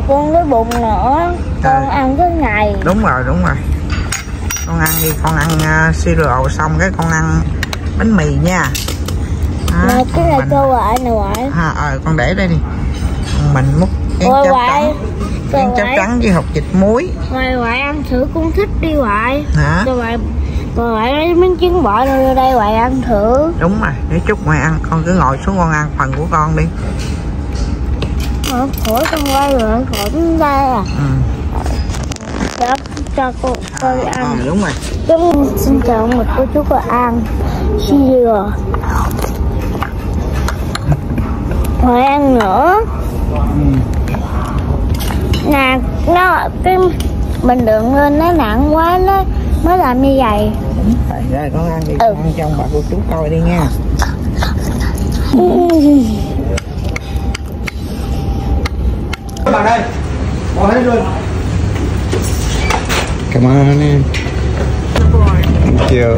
con với bụng nữa. Con ăn cái ngày. Đúng rồi. Con ăn đi, con ăn cereal xong cái con ăn bánh mì nha. Này cái này cho ngoại nè ngoại. Con để đây đi. Mình múc chén cháo trắng với hột vịt muối. Ngoại ăn thử, con thích đi ngoại. Hả? Ngoại lấy miếng trứng bò đưa đây ngoại ăn thử. Đúng rồi, để chút ngoại ăn, con cứ ngồi xuống con ăn phần của con đi. Khỏi con quay rồi, khỏi đến đây à. Cho cô ăn. Đúng rồi. Xin chào một cô chú của An. Chia rồi ăn nữa. Nè, cái bình đựng lên nó nặng quá, nó mới làm như vậy. Rồi con ăn đi, con ăn cho bà cô chú coi đi nha. Bà đây, bỏ hết luôn. Come on in. Thank you.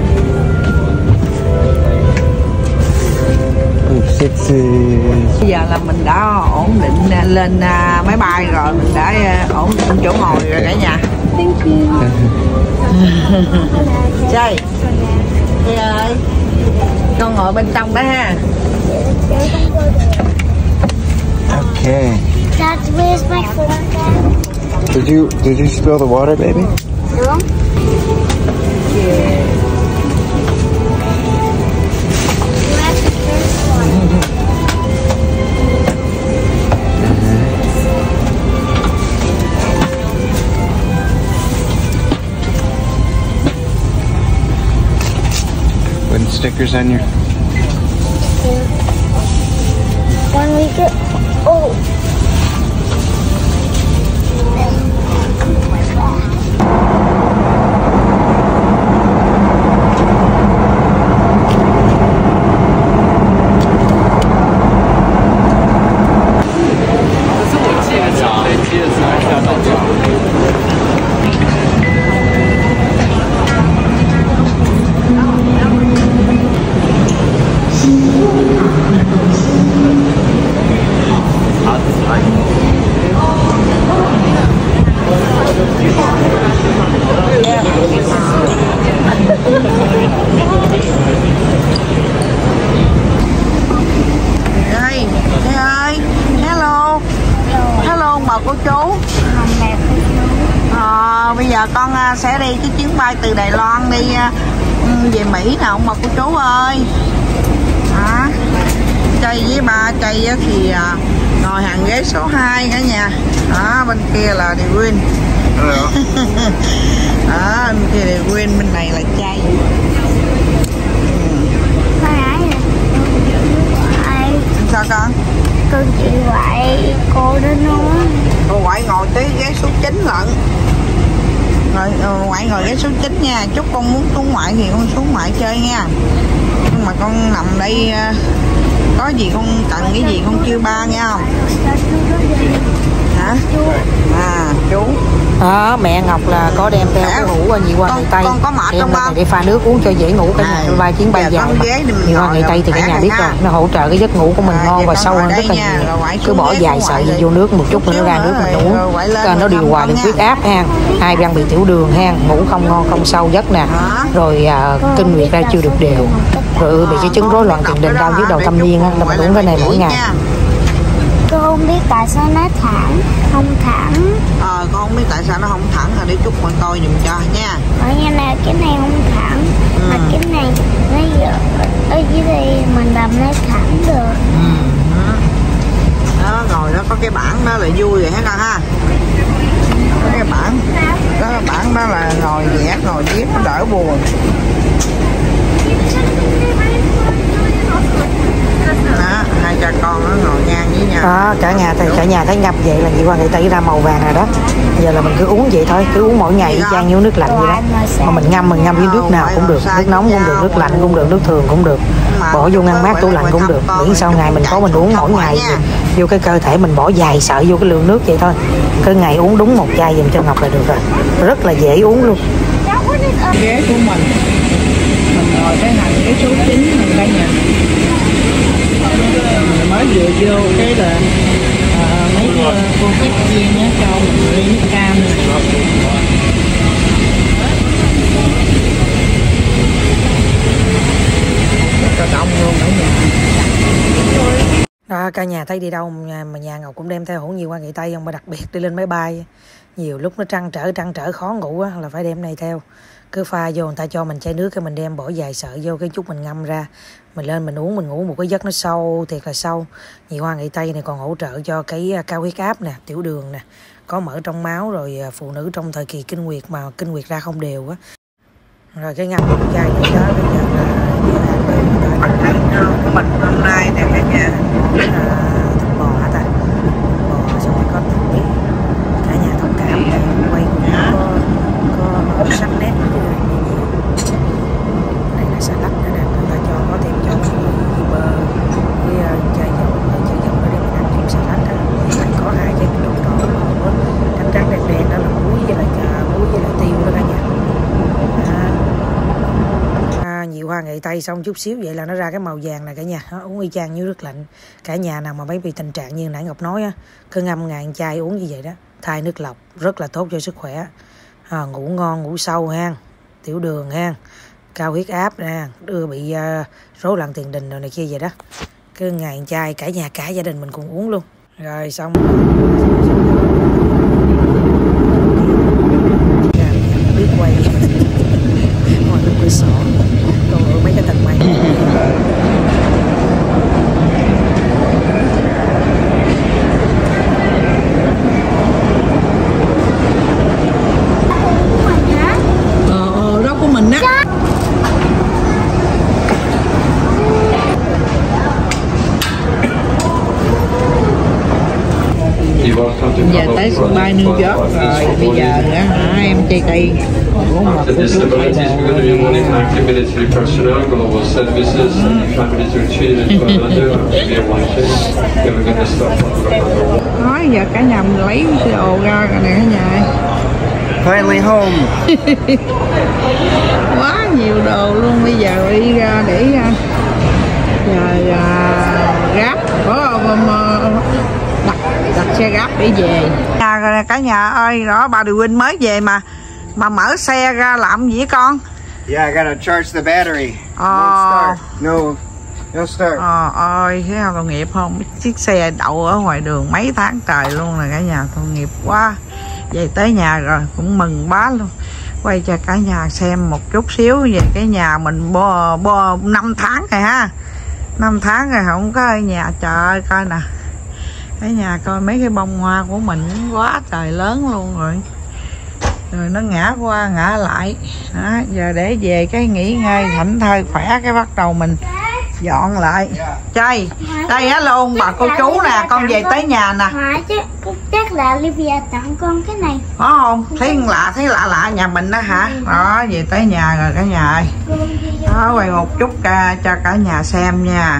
Sexy. Bây giờ là mình đã ổn định lên máy bay rồi, mình đã ổn định chỗ ngồi rồi cả nhà. Thank you. Chơi. Đây ơi. Con ngồi bên trong đó ha. Okay. Dad, where's my phone? Did you spill the water, baby? No. Yeah. Putting stickers on your. When we get old. Cô chú. Bây giờ con sẽ đi cái chuyến bay từ Đài Loan đi về Mỹ nè ông bà cô chú ơi. Chơi với ba chơi thì ngồi hàng ghế số 2 cả nhà. Bên kia là điều Win. Bên kia điều Win, bên này là chay. Sao con? Cô chị ngoại cô đó nữa. Cô ngoại ngồi tới ghế số 9 lận. Ngoại ngồi ghế số 9 nha. Chúc con muốn xuống ngoại thì con xuống ngoại chơi nha. Nhưng mà con nằm đây có gì con cần cái gì con kêu ba nghe không? Hả? Chú. Mẹ Ngọc là có đem theo cái hũ nhị qua người Tây. Con có mệt không con? Để pha nước uống cho dễ ngủ cả nhà. Ba chuyến bay dài nhị qua người Tây thì cả nhà biết rồi, nó hỗ trợ cái giấc ngủ của mình ngon và sâu hơn rất là nhiều. Cứ bỏ dài sợi vô nước một chút nữa nó ra nước mình uống. Nó điều hòa được huyết áp ha, ai đang bị tiểu đường ha, ngủ không ngon không sâu giấc nè, rồi kinh nguyệt ra chưa được đều, rồi bị cái chứng rối loạn tiền đình đau nhức đầu thâm niên là mình uống cái này mỗi ngày. Cô không biết tại sao nó thẳng, không thẳng. Con không biết tại sao nó không thẳng, rồi để chút con coi giùm cho nha. Ở nhà này cái này không thẳng, mà cái này nó ở dưới đây mình làm nó thẳng được. Đó, rồi đó có cái bảng đó là vui rồi hết con ha. Cái bảng đó, bảng đó là ngồi vẽ ngồi viết nó đỡ buồn. Đó, hai cha con nó ngồi ngang với nhau. Cả nhà thấy ngập vậy là nhị qua người Tây ra màu vàng rồi đó. Giờ là mình cứ uống vậy thôi, cứ uống mỗi ngày y chang như nước lạnh vậy đó. Mà mình ngâm với nước nào cũng được, nước nóng cũng được, nước lạnh cũng được, nước thường cũng được. Bỏ vô ngăn mát tủ lạnh cũng được. Miễn sau ngày mình có mình uống mỗi ngày vô cái cơ thể mình bỏ dài sợi vô cái lượng nước vậy thôi. Cứ ngày uống đúng một chai dùm cho Ngọc là được rồi. Rất là dễ uống luôn. Ghế của mình ngồi cái hàng ghế số 9 mình đây nha. Mới vừa vô cái là mấy cô tiếp viên Đó, cả nhà thấy đi đâu mà nhà Ngọc cũng đem theo hũ nhiều hoa nghệ tây không, mà đặc biệt đi lên máy bay nhiều lúc nó trăn trở khó ngủ á, là phải đem này theo. Cứ pha vô người ta cho mình chai nước cái mình đem bỏ vài sợi vô cái chút mình ngâm ra, mình lên mình uống, mình ngủ một cái giấc nó sâu thiệt là sâu. Nhị hoa nghệ tây này còn hỗ trợ cho cái cao huyết áp nè, tiểu đường nè, có mỡ trong máu, rồi phụ nữ trong thời kỳ kinh nguyệt mà kinh nguyệt ra không đều á. Rồi cái ngâm chai này đó bây giờ là của mình hôm nay nè cả nhà, thịt bò hả ta, bò xong rồi có tỏi, cả nhà thông cảm này quay cũng có màu sắc nét như này là salad nữa nè, người ta cho có thêm cho bơ với chai dầu để mình ăn chung salad đó. Lại có 2 cái đồ trắng đen đó là muối với lại tiêu đó cả nhà. Nhị hoa nghệ tây xong chút xíu vậy là nó ra cái màu vàng này cả nhà, nó uống y chang như nước lạnh. Cả nhà nào mà mấy bị tình trạng như nãy Ngọc nói á, cứ ngâm ngàn chai uống như vậy đó, thay nước lọc rất là tốt cho sức khỏe. Ngủ ngon ngủ sâu ha, tiểu đường ha, cao huyết áp nè, đưa bị rối loạn tiền đình rồi này kia vậy đó, cứ ngàn chai cả nhà cả gia đình mình cùng uống luôn. Rồi xong biết quay ngồi bên cửa sổ rồi mấy cái tầng mây. Đó của mình á. Giờ tới sân bay New York rồi, bây giờ hả em chơi cây của một cô chú nói giờ cả nhà mình lấy đồ ra rồi nè cả nhà. Finally home. Quá nhiều đồ luôn, bây giờ đi ra để Grab đặt xe Grab để về. Cả nhà ơi, đó bà Điều Huynh mới về mà mở xe ra làm gì con? Yeah, I gotta charge the battery. Won't start. No start. Ơi, thấy không tội nghiệp không? Chiếc xe đậu ở ngoài đường mấy tháng trời luôn rồi cả nhà, tội nghiệp quá. Về tới nhà rồi cũng mừng bá luôn. Quay cho cả nhà xem một chút xíu về cái nhà mình bo 5 tháng rồi ha. 5 tháng rồi không có ở nhà, trời ơi coi nè. Cái nhà coi mấy cái bông hoa của mình quá trời lớn luôn rồi. Rồi nó ngã qua ngã lại. Đó, giờ để về cái nghỉ ngơi thảnh thơi khỏe cái bắt đầu mình dọn lại. Chơi đây á luôn bà cô chú nè, con về tới nhà nè. Chắc là Olivia tặng con cái này. Có không? Thấy lạ nhà mình đó hả? Đó, về tới nhà rồi cả nhà ơi. Đó, quay một chút cho cả nhà xem nha.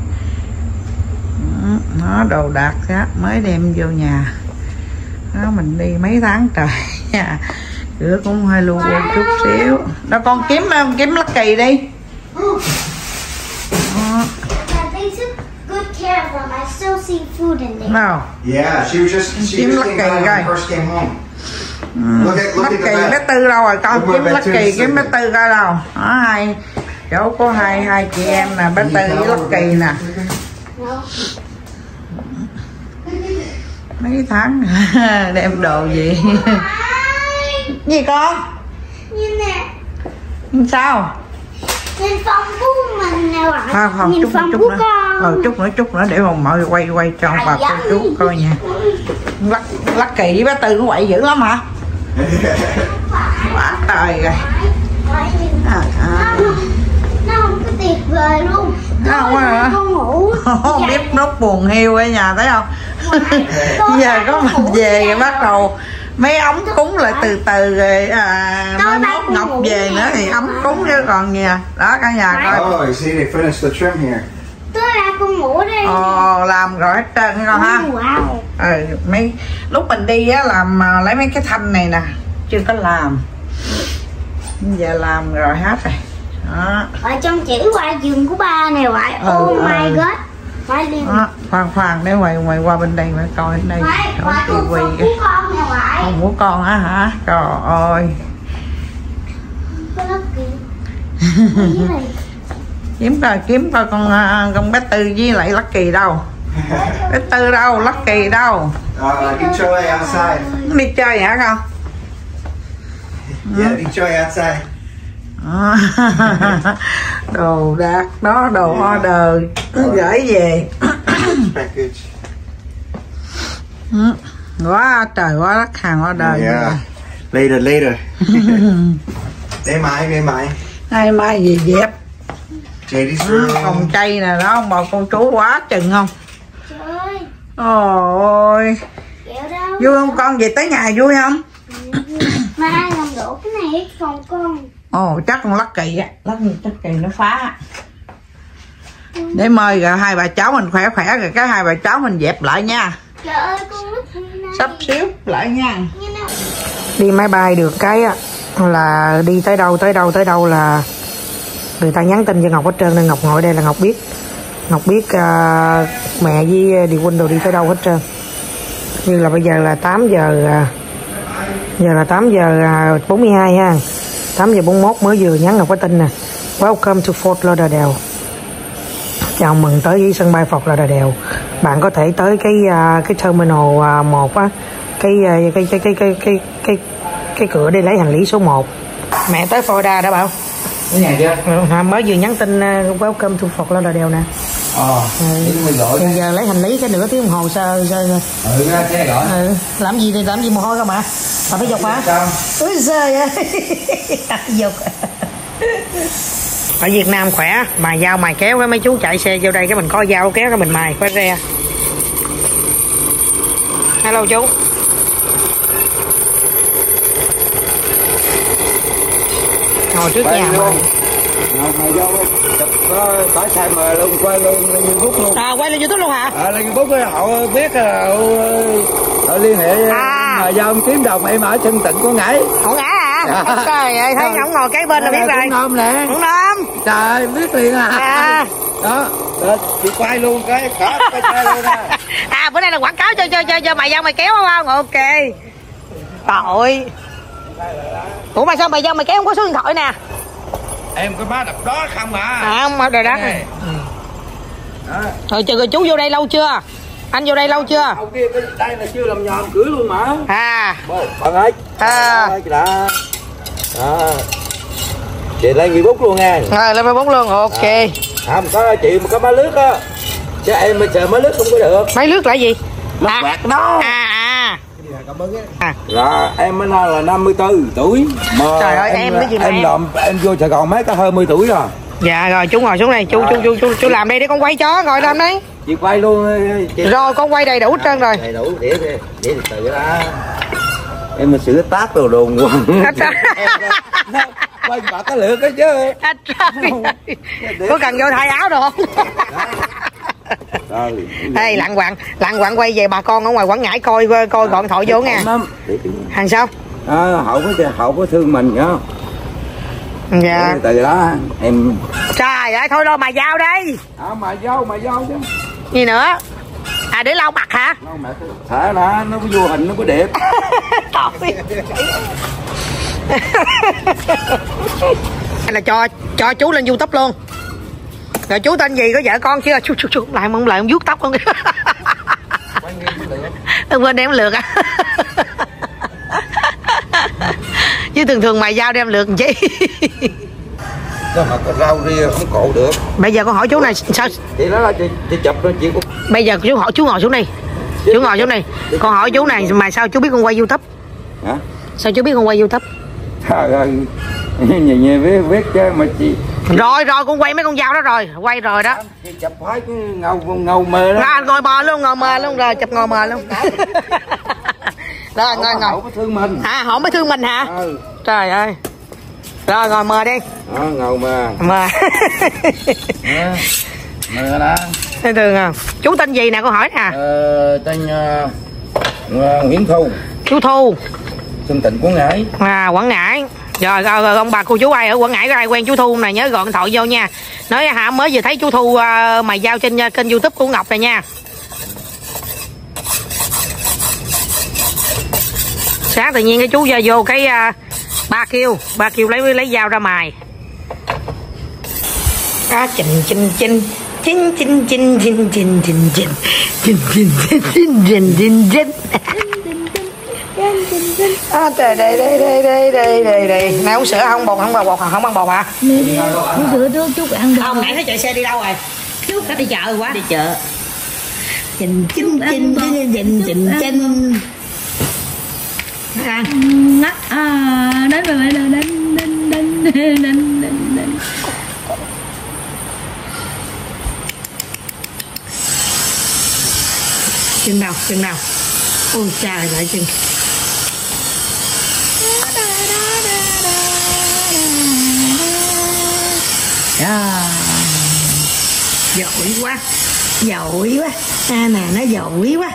Nó đồ đạc á, mới đem vô nhà. Đó, mình đi mấy tháng trời nha. Cửa cũng hơi lu bu chút xíu. Đó con kiếm Lucky đi. No. Yeah, she just came out when we first came home. Look at Lucky the bé Tư đâu rồi con? Kiếm Lucky kiếm bé Tư coi đâu. Đó, hai chỗ có hai chị em nè, bé Tư với Lucky nè. Mấy tháng đem đồ gì? Gì con? Nhìn nè. Sao? Nhìn phòng của mình nè bạn. Không, nhìn phòng của con. Chút nữa để mà mọi quay cho bà cô chú coi nha. Lucky với bé Tư nó quậy dữ lắm hả? Quá trời rồi. Nó không có tuyệt vời luôn. Con ngủ. Không biết nốt buồn hiu ở nhà thấy không? Giờ có mình về rồi bắt đầu mấy ống cúng lại từ từ rồi mới mốt Ngọc về nữa thì ống cúng chứ còn gì à. Đó cả nhà coi. Oh, you see they finished the trim here. Tối ra con ngủ đây. Làm rồi hết trơn con ha. Wow. Mấy lúc mình đi á làm lấy mấy cái thanh này nè, chưa có làm. Giờ làm rồi hết rồi. Đó. Ở trong chữ qua giường của ba này ngoại. Oh my god. Khoan để ngoài qua bên đây mà coi đây. Không tivi kìa. Không của con hả? Trời ơi. kiếm coi con bé Tư với lại Lucky đâu. Bé Tư đâu, Lucky đâu? Đi chơi outside. Đi chơi hả con? Yeah, đi chơi outside. Đồ đạc đó, đồ order gửi về. Package. Quá trời quá đắt hàng order. Yeah. Later. Để mãi. Ngày mai gì dẹp. Còn chay nè đó, ông bà con chú quá chừng không? Trời Ôi. Vui không con? Về tới nhà vui không? Mà ai làm đổ cái này hết phòng con? Ồ, chắc con Lucky á, Lucky nó phá. Để mời rồi hai bà cháu mình khỏe rồi cái hai bà cháu mình dẹp lại nha. Trời ơi, con Lucky này. Sắp xíu lại nha. Đi máy bay được cái á là đi tới đâu là người ta nhắn tin cho Ngọc hết trơn, nên Ngọc ngồi đây là Ngọc biết mẹ với Điều Huynh đồ đi tới đâu hết trơn. Như là bây giờ là 8 giờ 42 ha, 8 giờ 41 mới vừa nhắn Ngọc cái tin nè, welcome to Fort Lauderdale, chào mừng tới sân bay Fort Lauderdale. Bạn có thể tới cái terminal 1 á, cái cửa để lấy hành lý số 1. Mẹ tới Florida đã bảo. Ở nhà chưa? Mới vừa nhắn tin welcome to Fort Lauderdale nè. Bây giờ lấy hành lý cái nửa tiếng đồng hồ sao? Xe gọi. Làm gì mồ hôi không ạ? Bà phải dọc hả? Ôi giời ơi. Dọc. Ở Việt Nam khỏe, mài dao mài kéo, cái mấy chú chạy xe vô đây cái mình có dao kéo cái mình mài khoe re. Hello chú. Ngồi trước nhà mà. Mày vô chụp phải xài mà luôn, quay luôn lên YouTube luôn. Quay lên YouTube luôn hả? Lên YouTube họ biết họ liên hệ mà do ông kiếm đồng em ở sân Tịnh Quảng Ngãi. Quảng Ngãi hả? Trời ơi, thấy ông ngồi kế bên là biết rồi. Quảng Nam nè. Quảng Nam. Trời biết liền à. Đó, chị quay luôn cái xe luôn nè. Bữa nay là quảng cáo cho mày dao mày kéo không? Ok. Tội. Ủa mà sao mày dao mày kéo không có số điện thoại nè? Em có má đập đó không à? Không, rồi đó. Rồi chờ chú vô đây lâu chưa? Anh vô đây lâu chưa? Ông kia đây là chưa làm nhòm cưới luôn mà. Bạn ơi. Đó. Chị lên Facebook luôn nha. Rồi lên Facebook luôn, ok. Không có chị mà có má lướt á. Chứ em mà sợ má lướt không có được. Máy lướt là gì? Mắt quạt đó. Dạ em mới nói là 54 tuổi mà. Trời ơi em cái gì mà em làm em vô Sài Gòn mấy cả 20 tuổi rồi. Dạ rồi chú ngồi xuống đây, chú làm đây để con quay cho, ngồi làm đấy. Chị quay luôn chị. Rồi con quay đầy đủ hết trơn rồi. Đầy đủ để từ từ đó. Em mà sửa tác đồ quần. Quay bà có lượt đó chứ. Có cần vô thay áo được không? Ê lặng quạng quay về bà con ở ngoài Quảng Ngãi coi gọi điện thoại vô nha. Hàng sao? Họ có thương mình nhá. Dạ. Từ đó em. Trời ơi thôi đâu mà giao đây. Mà giao chứ. Gì nữa? Để lau mặt hả? Lau mặt. Thả nó có vô hình nó có đẹp. Hay là cho chú lên YouTube luôn. Rồi chú tên gì, có vợ con chưa? Chú lại mong lại ông vuốt tóc con. Quên đem lượt à. Chứ thường mày giao đem lượt làm chi. Sao mà có rau ria không cộ được. Bây giờ con hỏi chú này sao? Chị nói là chị chụp nó chị cũng. Bây giờ chú ngồi xuống đi. Chú ngồi xuống đi. Con hỏi chú này mà sao chú biết con quay YouTube? Hả? Sao chú biết con quay YouTube? Trời ơi. Nhìn viết chứ mà chị. Rồi con quay mấy con dao đó rồi, quay rồi đó. Chị chụp phải cái ngầu mờ đó. Ngồi mờ luôn rồi, chụp ngồi mờ luôn. Rồi ngồi. Họ mới thương mình. Họ mới thương mình hả? Trời ơi. Rồi ngồi mờ đi. Ngầu mờ. Mờ đó. Thấy thương không? Chú tên gì nè, con hỏi nè. Tên Nguyễn Thu. Chú Thu. Sân Tịnh Quảng Ngãi. Quảng Ngãi. Rồi ông bà cô chú ai ở Quảng Ngãi có ai quen chú Thu này nhớ gọi điện thoại vô nha. Nói mới vừa thấy chú Thu mày giao trên kênh YouTube của Ngọc này nha. Sáng tự nhiên cái chú vô cái ba kêu lấy dao ra mài. Chinh chinh chinh chinh chinh chinh chinh chinh chinh chinh chinh chinh chinh chinh. Trời đây. Này uống sữa không bột không bột không ăn bột hả? Uống sữa chút ăn bột. Không, nãy nó chạy xe đi đâu rồi? Chút nó đi chợ quá. Đi chợ. Chinh chinh chinh chinh chinh chinh chinh. Đến rồi đến. Chừng nào. Ôi trời lại chừng. Giỏi quá. Nè nó giỏi quá.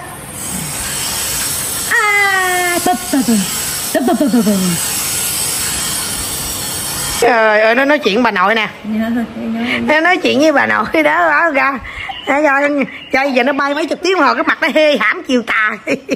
Trời ơi, nó nói chuyện bà nội nè. Nó nói chuyện với bà nội đó ra. Chơi giờ nó bay mấy chục tiếng hồi cái mặt nó hê hãm chiều tà.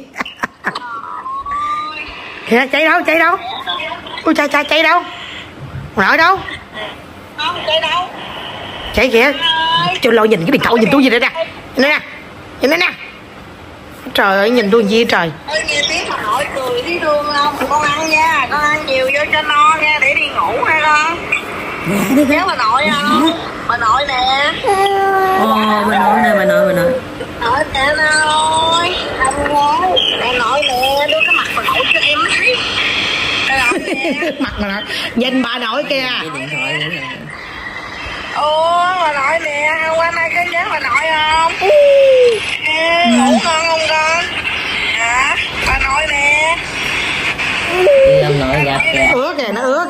Kìa, chạy đâu? Ôi chạy đâu? Nội đâu? Không, chạy đâu? Chạy kìa. Cho lo nhìn cái điện thoại nhìn tôi gì đây nè. Nhìn đây nè. Trời ơi, nhìn tôi gì trời. Ơi, nghe tiếng bà nội cười thấy thương không? Con ăn nha, con ăn nhiều vô cho no nha, để đi ngủ hay con? Nhớ bà nội không? Bà nội nè. Bà nội. Nội nè nội. Không ngồi. Bà nội nè, đưa cái mặt bà nội cho em thấy. Mặt bà nội. Nhìn bà nội kìa. Ôi, bà nội nè, hôm qua nay có nhớ bà nội không? Ngủ ngon không con? Hả? Bà nội nè. Ông nội gặp kìa. Ứa kìa. Bà nội.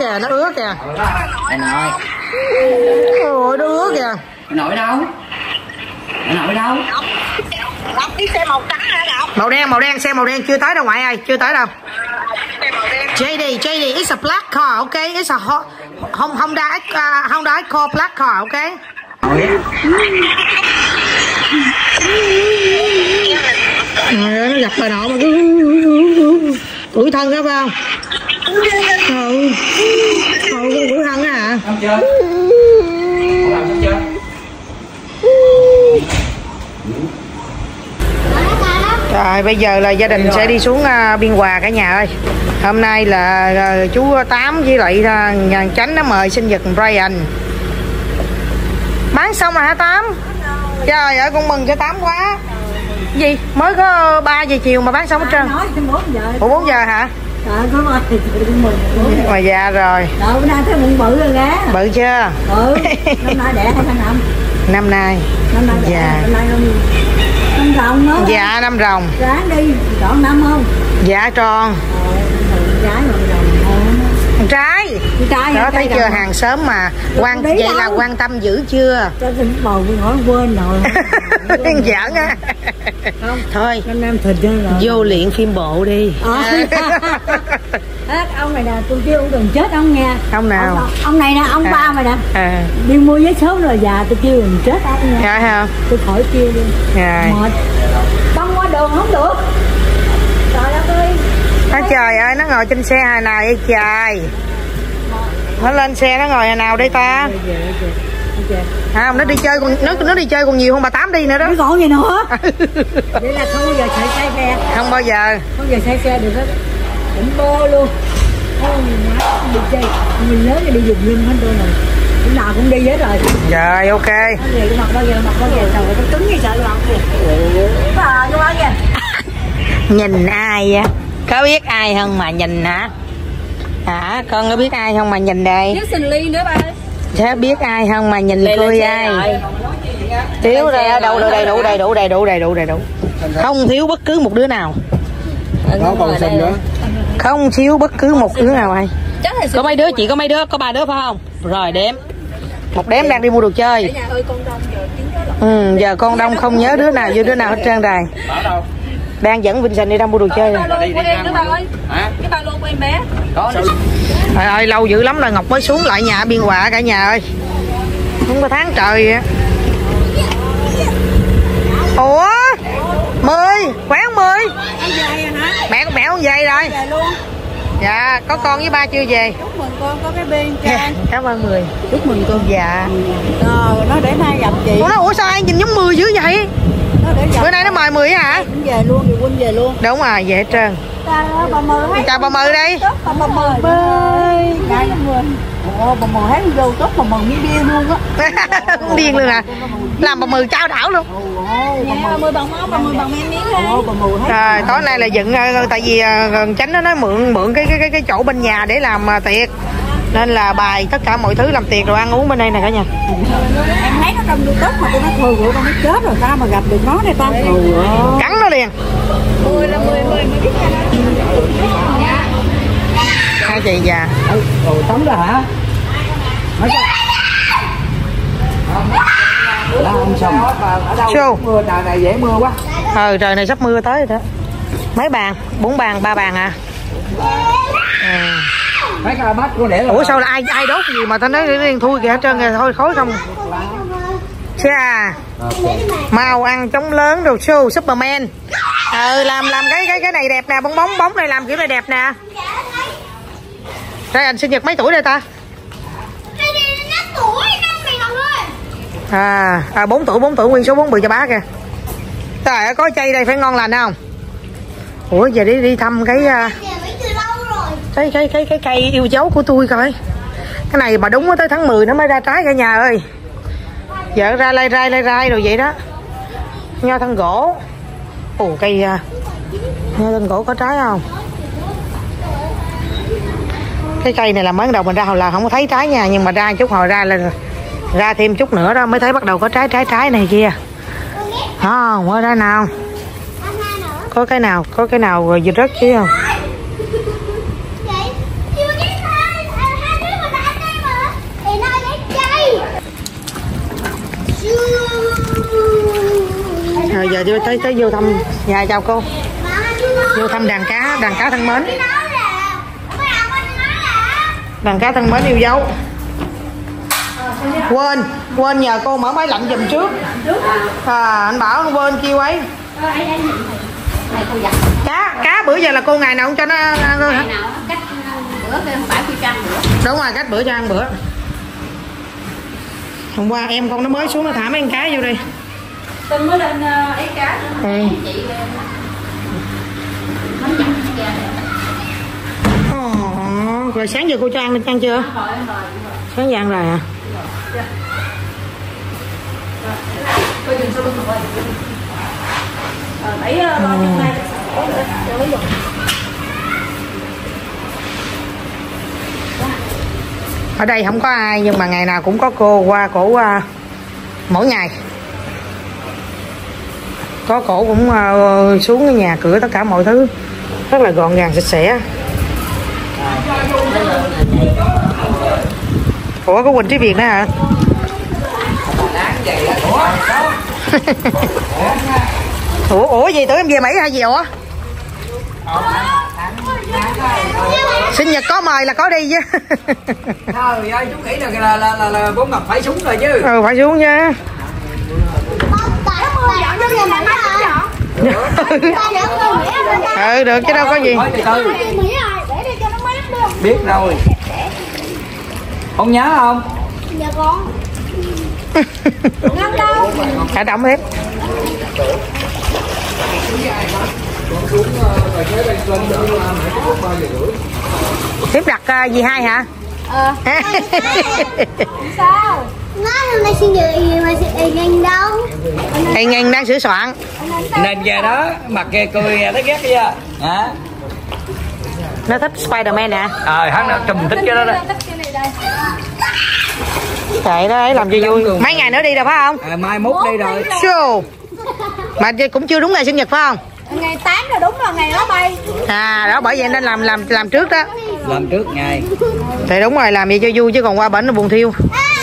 Ôi, nó ứa kìa. Bà nội đâu? Đọc chiếc xe màu trắng hả Đọc? Màu đen, xe màu đen chưa tới đâu ngoại ơi, chưa tới đâu. Xe màu đen. JD, it's a black car, okay? It's a Honda Accord black car, okay? Nó gặp bà nội mà cứ tuổi thân đó phải không? Con tuổi thân á hả? Không chưa? Không chưa? Rồi bây giờ là gia đình sẽ đi xuống Biên Hòa cả nhà ơi. Hôm nay là chú Tám với lại nhà Chánh nó mời sinh nhật Brian. Bán xong rồi hả Tám? Trời ơi con mừng cho Tám quá. Gì? Mới có 3 giờ chiều mà bán xong hết trơn. Ủa 4 giờ hả? Mà già rồi. Bữa nay thấy bụng bự rồi gá. Bự chưa? Năm nay đẻ hay tháng năm? Năm nay. Dạ. Năm rồng đó. Dạ 5 rồng. Ráng đi, chọn 5 không? Dạ tròn. Trái mà rồng. Trái. Trái đó thấy chưa, hàng xóm mà vậy là quan tâm dữ chưa? Cho xin bầu hỏi quên rồi. Giỡn á. Không. Thôi Năm em thịt rồi. vô luyện phim bộ đi. Ông này nè, tôi kêu ông đừng chết ông nghe. Ông nào? Ông này nè, ông ba mày nè. Đi mua vé số rồi già tôi kêu đừng chết ông nha. Dạ không? Tôi khỏi kêu đi. Mệt. Băng qua đường không được. Trời đất ơi. Trời ơi, nó ngồi trên xe hồi nào vậy trời? Nó lên xe nó ngồi hồi nào đây ta? Không, nó đi chơi còn nó đi chơi còn nhiều hơn bà Tám đi nữa đó. Nó còn gì nữa? Vậy là không bao giờ chạy xe. Không bao giờ. Không bao giờ xe được hết. Cũng bô luôn. Đi chơi. Mình nhớ là đi dùng lưng hết tôi rồi. Lúc nào cũng đi hết rồi. Rồi ok. Mặc bao giờ trời nó cứng như sợ lọt kìa. Vô bao giờ. Nhìn ai á? Có biết ai không mà nhìn hả? Hả? Con có biết ai không mà nhìn đây? Thiếu Sinh Ly nữa ba ơi. Thế biết ai không mà nhìn tôi ai? Thiếu ra đâu đầy đủ. Không thiếu bất cứ một đứa nào. Không thiếu bất cứ một đứa nào ai. Có mấy đứa, chị có mấy đứa, có 3 đứa phải không? Rồi đếm. Một đếm đang đi mua đồ chơi. Giờ con đông không nhớ đứa nào với đứa nào hết trơn rồi. Đang dẫn Vincent đi ra mua đồ chơi rồi. Cái ba lô của em bé. Trời ơi lâu dữ lắm rồi Ngọc mới xuống lại nhà Biên Hòa cả nhà ơi. Không có tháng trời vậy. Ủa 10 quán 10 mẹ con mẹ con về rồi. Dạ có con với ba chưa về. Chúc mừng con có cái bên. Cảm ơn 10. Chúc mừng con. Dạ. Nó để 2 gặp chị. Ủa, ủa sao ai nhìn giống 10 dữ vậy? Bữa nay nó mời 10 hả? Cũng về luôn, thì Quynh về luôn. Đúng rồi, về hết trơn. Chào bà Mười đi. Bà Mười bơi. Ồ, bà Mười hát vô tốt, bà Mười như điên luôn á. Cũng điên luôn à. Làm bà Mười trao đảo luôn. Bà Mười bằng máu, bà Mười bằng men miếng ha. Rồi, tối nay là dựng, tại vì Chánh nó nói mượn cái chỗ bên nhà để làm tiệc. Nên là bài tất cả mọi thứ làm tiệc rồi ăn uống bên đây nè cả nhà. Em thấy nó trong YouTube mà tôi nói thôi rồi con mới chết rồi ta mà gặp được nó đây ta. Cắn nó liền. 10 là 10 mới biết nha. Hai chị già. Tắm rồi hả? Là ông xong. Show. Mưa trời này dễ mưa quá. Trời này sắp mưa tới rồi đó. Mấy bàn? 4 bàn, 3 bàn à? Mấy cái bát của để. Ủa sao là ai đốt gì mà tao nói riêng thui kìa hết trơn kìa, thôi khói không. Chà. Màu ăn trống lớn đồ show Superman. Làm cái này đẹp nè, bóng này làm kiểu này đẹp nè. Đây anh sinh nhật mấy tuổi đây ta? 4 tuổi nguyên số 4 bự cho bá kìa. Trời ơi có chay đây phải ngon lành không? Ủa giờ đi thăm cái cây yêu dấu của tôi coi. Cái này mà đúng tới tháng 10 nó mới ra trái cả nhà ơi. Giờ ra lai rai rồi vậy đó. Nho thân gỗ. Ồ cây nho thân gỗ có trái không? Cái cây này là mới đầu mình ra hồi là không có thấy trái nha, nhưng mà ra chút hồi ra thêm chút nữa đó mới thấy bắt đầu có trái này kia. Không có trái nào. Có cái nào rồi rớt chứ không? Rồi giờ tới vô thăm nhà chào cô. Vô thăm đàn cá thân mến. Đàn cá thân mến yêu dấu. Quên nhờ cô mở máy lạnh giùm trước. Anh bảo anh quên kêu ấy. Cá bữa giờ là cô ngày nào không cho nó hả? Ngày nào cách bữa không phải khi cho ăn bữa. Đúng rồi, cách bữa cho ăn bữa. Hôm qua em con nó mới xuống nó thả mấy con cá vô đi. Tinh mới lên ấy cá nữa. Chị rồi sáng giờ cô cho ăn chưa? Sáng giờ ăn rồi à? Ở đây không có ai nhưng mà ngày nào cũng có cô qua cổ mỗi ngày. Có cổ cũng xuống cái nhà cửa tất cả mọi thứ rất là gọn gàng sạch sẽ. Ủa có Quỳnh Trí Việt nữa hả? Ủa gì tưởng em về Mỹ hay gì ủa? Sinh nhật có mời là có đi chứ. Trời ơi chú nghĩ là bốn ngọc phải súng rồi chứ. Phải xuống chứ. Được chứ đâu có gì. Biết rồi. Con nhớ không? Dạ con. Ngâm đâu? Đã động hết. Tiếp đặt gì hai hả? Sao? Nói hôm nay sinh nhật gì mà Ngân đâu? Ngân đang sửa soạn. Nên về đó mặt kề cười thấy ghét chưa? Hả? Nó thích Spiderman nè. Hắn nó trùm thích cái đó đó. Trời đó ấy làm cho vui. Mấy ngày nữa đi rồi phải không? Mai mốt đi rồi. Show. Mà cũng chưa đúng ngày sinh nhật phải không? Ngày 8 là đúng là ngày nó bay. Đó bởi vậy nên làm trước đó. Làm trước ngày. Thì đúng rồi, làm gì cho vui chứ còn qua bển nó buồn thiêu.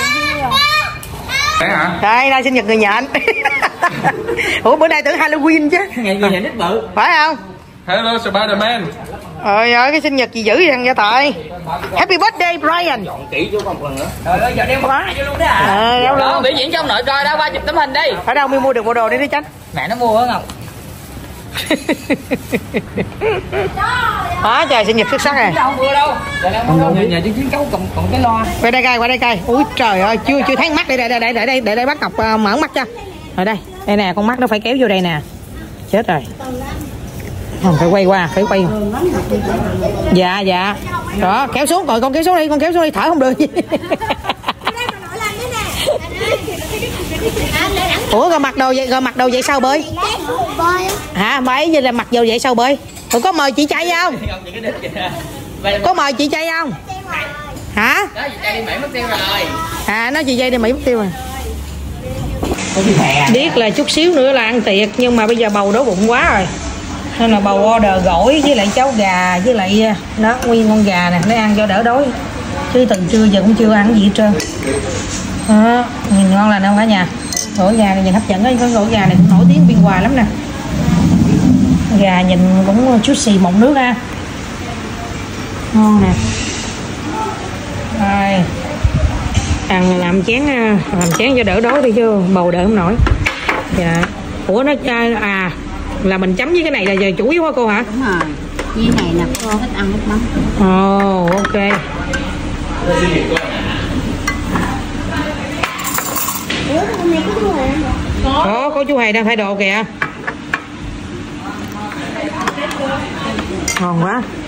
Đấy hả? Đây là sinh nhật người nhện. Ủa bữa nay tưởng Halloween chứ. Ngày người nhện ít bự. Phải không? Hello Spiderman. Ơi cái sinh nhật gì dữ vậy thằng gia tài. Happy birthday Brian. Chọn kỹ cho con lần nữa. Trời ơi giờ đeo mặt vô luôn đó à. Đó biểu diễn trong nội coi đó, qua chụp tấm hình đi. Ở đâu mới mua được bộ đồ đi đi Chánh? Mẹ nó mua hả Ngọc? Đó, trời sinh nhật xuất sắc rồi. Nhà chứ chiến cấu còn cái loa. Qua đây coi. Ui trời ơi, chưa thấy mắt. Để bác Ngọc mở mắt cho. Ở đây nè, con mắt nó phải kéo vô đây nè. Chết rồi. Không, phải quay qua, phải quay. Dạ. Đó, kéo xuống rồi, con kéo xuống đi, thở không được. Ủa rồi mặc đồ vậy sao bơi? Hả? Mấy giờ là mặc đồ vậy sao bơi? Rồi có mời chị trai không? Có mời chị trai không? Hả? Đó, chị trai đi Mỹ mất tiêu rồi. À, nói chị trai đi Mỹ mất tiêu rồi. Biết là chút xíu nữa là ăn tiệc, nhưng mà bây giờ bầu đói bụng quá rồi, nên là bầu order gỏi với lại cháo gà với lại nó nguyên con gà nè, nó ăn cho đỡ đói, chứ từ trưa giờ cũng chưa ăn gì hết trơn. Đó, nhìn ngon lành không cả nhà. Gỏi gà này nhìn hấp dẫn ấy, cái gỏi gà này cũng nổi tiếng Biên Hòa lắm nè. Gà nhìn cũng juicy mọng nước ha, ngon nè. Rồi ăn làm chén cho đỡ đói đi chứ bầu đỡ không nổi. Dạ. Ủa nó là mình chấm với cái này là giờ chủ yếu hả cô hả? Đúng rồi. Với này là con thích ăn nước mắm. Ồ, ok. Có chú Hề đang thay đồ kìa. Ngon quá.